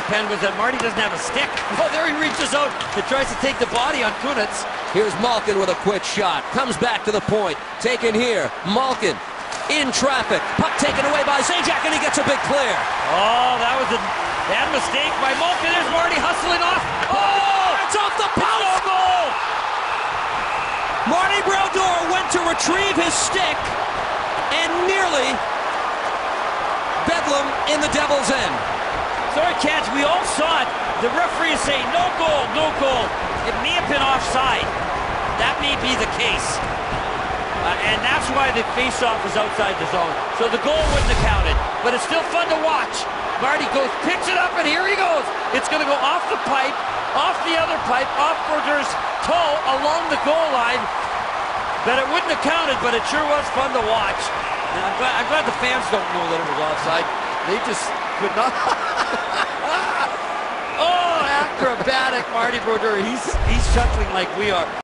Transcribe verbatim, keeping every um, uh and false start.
pen was that Marty doesn't have a stick. Oh, there he reaches out and tries to take the body on Kunitz. Here's Malkin with a quick shot. Comes back to the point. Taken here. Malkin in traffic. Puck taken away by Zajac, and he gets a big clear. Oh, that was a bad mistake by Malkin. There's Marty hustling off. Oh, it's off the post. No goal. Marty Brodeur went to retrieve his stick and nearly bedlam in the Devil's End. Sorry, Cats, we all saw it. The referee is saying no goal, no goal. It may have been offside. That may be the case. Uh, and that's why the face-off was outside the zone. So the goal wouldn't have counted. But it's still fun to watch. Marty goes, picks it up, and here he goes. It's going to go off the pipe, off the other pipe, off Brodeur's toe along the goal line. But it wouldn't have counted, but it sure was fun to watch. And I'm glad, I'm glad the fans don't know that it was offside. They just could not. Oh, acrobatic Marty Brodeur. He's, he's chuckling like we are.